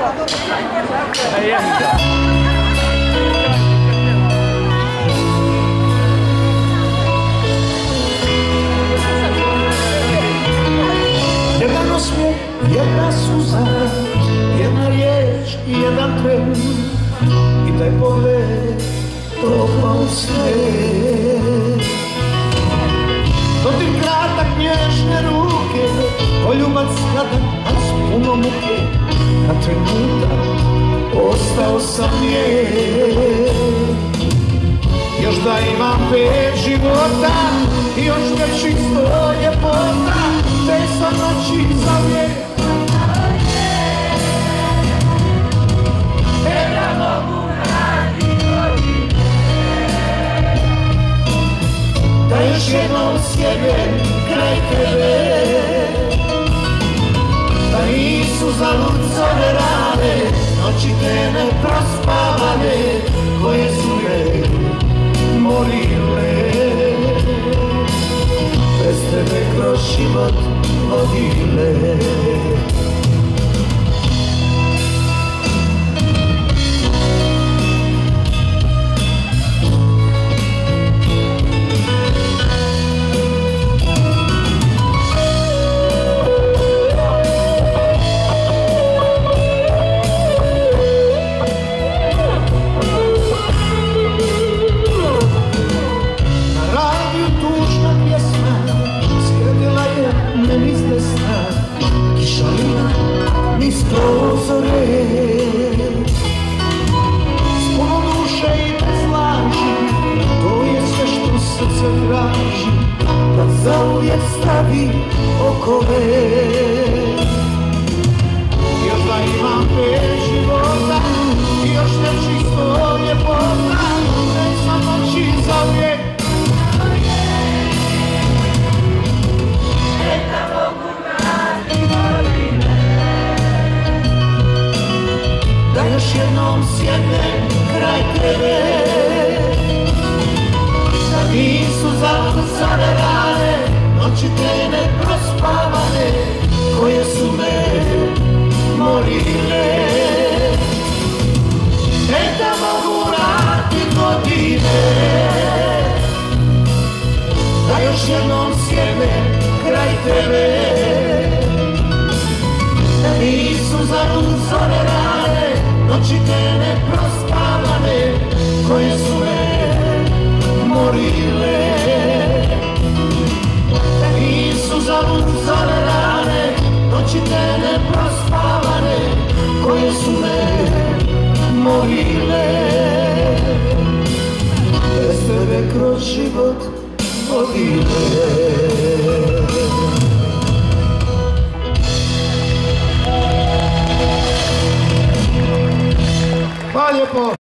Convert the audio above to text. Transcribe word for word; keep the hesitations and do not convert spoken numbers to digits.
Jedan osmijeh, jedna suza, jedna riječ i jedan tren, i taj pogled topao u sve. Dodir kratak nježne ruke, poljubac skadan, a s puno muke, na trenutak ostao sam njen. Još da imam pet života i još da čisto ljepota, te sam noći zavijek. E da mogu vratiti godine, da još jednom sjedem kraj tebe, da nisu zalucane rane, noći te neprospavane, koje su me morile. Bez tebe kroz život vodile. Da zauvijek stavi okove. Još da imam pet života i još nečisto ljepota, ne sam noći zauvijek. Neka mogu vratiti godine, da još jednom sjednem kraj tebe, nisu zakucane rane, noći te neprospavane, koje su me morile. E da mogu vratit godine, da još jednom sjednem kraj tebe, da nisu zakucane rane, noći te neprospavane, koje su me morile. Da nisu zalucane rane, noći te neprospavane, koje su me morile. Bez tebe kroz život vodile. Hvala lijepo.